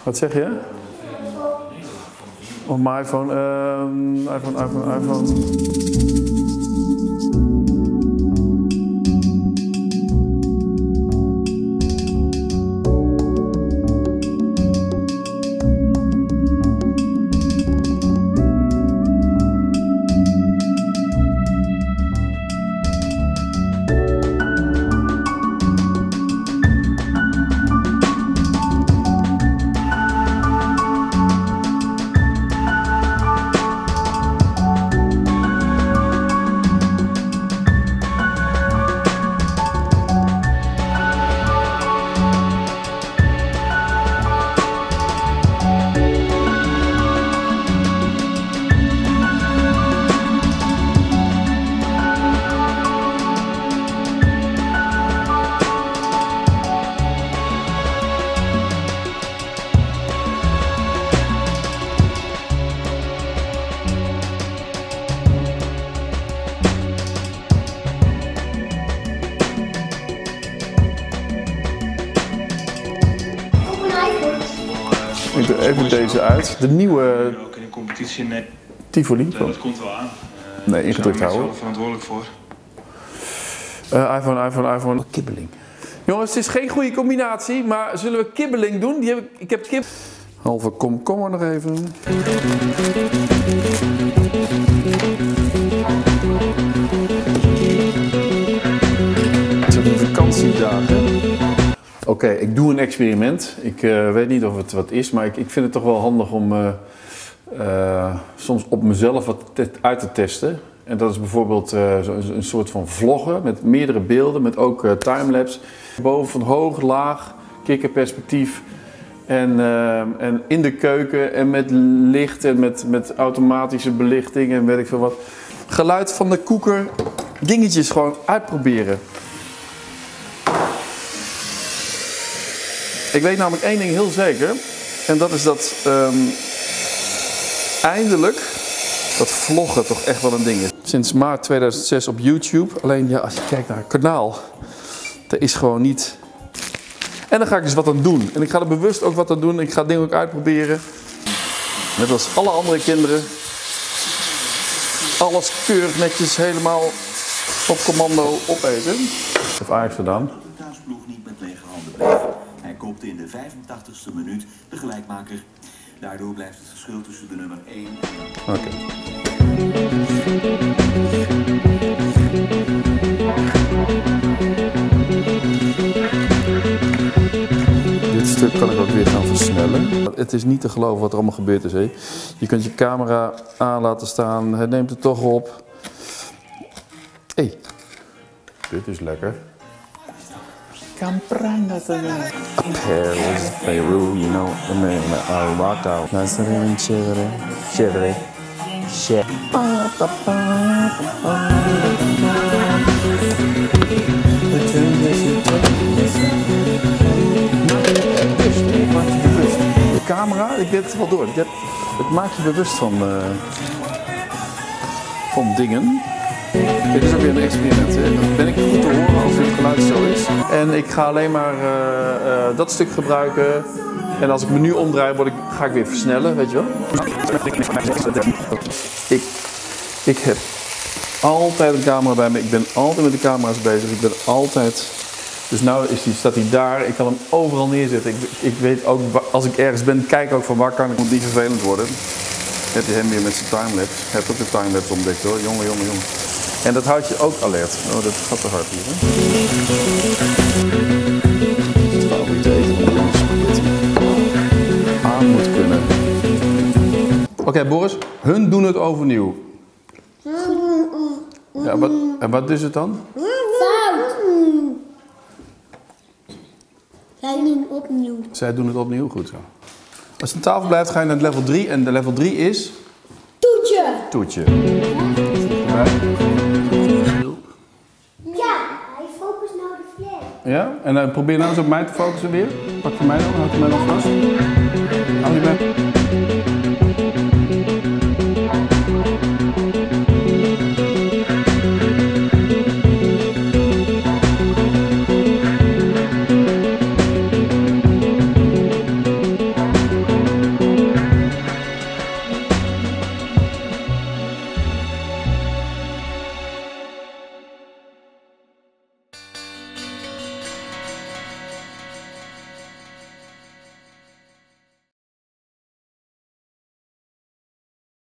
Wat zeg je? Op mijn iPhone, iPhone. Ik doe even deze uit. De nieuwe ook in een competitie, nee. Tivoli. Dat komt wel aan. Nee, ingedrukt houden. Daar ben ik zelf verantwoordelijk voor. iPhone. Kibbeling. Jongens, het is geen goede combinatie, maar zullen we kibbeling doen? Ik heb kip. Halve komkommer nog even. Het zijn vakantiedagen. Oké, ik doe een experiment. Ik weet niet of het wat is, maar ik vind het toch wel handig om soms op mezelf wat uit te testen. En dat is bijvoorbeeld een soort van vloggen met meerdere beelden, met ook timelapse. Boven van hoog, laag, kikkerperspectief. En in de keuken en met licht en met automatische belichting en weet ik veel wat. Geluid van de koeker, dingetjes gewoon uitproberen. Ik weet namelijk één ding heel zeker. En dat is dat eindelijk dat vloggen toch echt wel een ding is. Sinds maart 2006 op YouTube. Alleen ja, als je kijkt naar het kanaal, er is gewoon niet. En dan ga ik dus wat aan doen. En ik ga er bewust ook wat aan doen. Ik ga dingen ook uitproberen. Net als alle andere kinderen. Alles keurig netjes helemaal op commando opeten. Dat heeft Ajax gedaan. De thuisploeg niet met lege handen blijven. Hij koopte in de 85ste minuut de gelijkmaker. Daardoor blijft het verschil tussen de nummer 1 en... Oké. Dit stuk kan ik ook weer gaan versnellen. Het is niet te geloven wat er allemaal gebeurd is. Hè? Je kunt je camera aan laten staan. Het neemt het toch op. Hey. Dit is lekker. Paris, Beirut, you know, I rocked out. Nice and chévere. De camera, ik weet het wel door. Het maakt je bewust van dingen. Dit is ook weer een experiment. Hè. Dan ben ik goed te horen als het geluid zo is. En ik ga alleen maar dat stuk gebruiken. En als ik me nu omdraai, ga ik weer versnellen, weet je wel. Ik heb altijd een camera bij me. Ik ben altijd met de camera's bezig. Ik ben altijd... Dus nu staat hij daar. Ik kan hem overal neerzetten. Ik weet ook, als ik ergens ben, kijk ook van waar kan ik... Het moet niet vervelend worden. Heb je hem weer met zijn timelapse. Je hebt ook de timelapse ontdekt hoor. Jongen. En dat houdt je ook alert. Oh, dat gaat te hard hier. Hè? Het favoriete eten van de jongens spaghetti. Aan moet kunnen. Oké, Boris. Hun doen het overnieuw. Ja, en wat is het dan? Fout! Zij doen het opnieuw. Zij doen het opnieuw, goed zo. Als je aan tafel blijft, ga je naar level 3. En de level 3 is... Toetje! Toetje. Ja, hij focust nou de vlek. Ja? En probeer nou eens op mij te focussen weer. Pak je mij dan, houd je mij dan vast.